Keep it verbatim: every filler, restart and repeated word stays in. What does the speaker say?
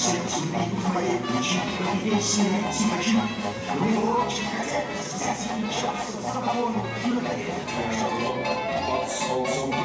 сердцу бит моей ключи, и вечная тишь. Не очень хотят взять и мчаться за тобой, надоест твой шаблон. Под солнцем